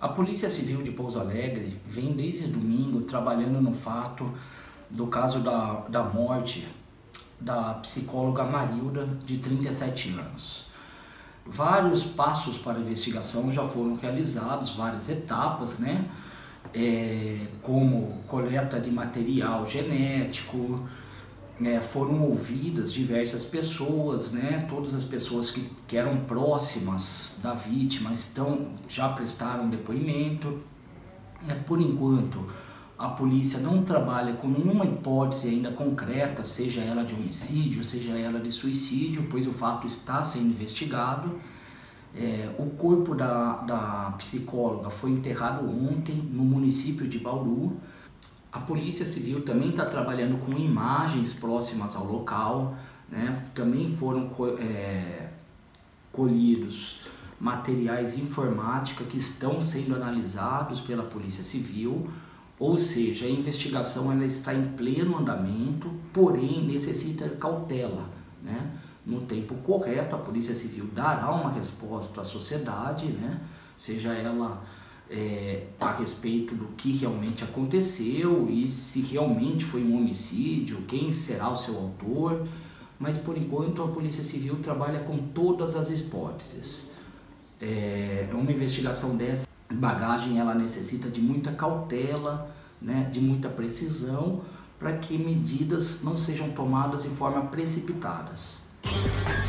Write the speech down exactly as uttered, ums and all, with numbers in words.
A Polícia Civil de Pouso Alegre vem desde domingo trabalhando no fato do caso da, da morte da psicóloga Marilda, de trinta e sete anos. Vários passos para a investigação já foram realizados, várias etapas, né? É, como coleta de material genético, né? Foram ouvidas diversas pessoas, né? Todas as pessoas que, que eram próximas da vítima estão, já prestaram depoimento. É, por enquanto, a polícia não trabalha com nenhuma hipótese ainda concreta, seja ela de homicídio, seja ela de suicídio, pois o fato está sendo investigado. É, o corpo da, da psicóloga foi enterrado ontem no município de Bauru. A Polícia Civil também está trabalhando com imagens próximas ao local, né? Também foram é, colhidos materiais de informática que estão sendo analisados pela Polícia Civil. Ou seja, a investigação ela está em pleno andamento, porém necessita cautela, né? No tempo correto, a Polícia Civil dará uma resposta à sociedade, né? Seja ela é, a respeito do que realmente aconteceu e se realmente foi um homicídio, quem será o seu autor, mas por enquanto a Polícia Civil trabalha com todas as hipóteses. É, uma investigação dessa bagagem ela necessita de muita cautela, né, de muita precisão, para que medidas não sejam tomadas de forma precipitadas.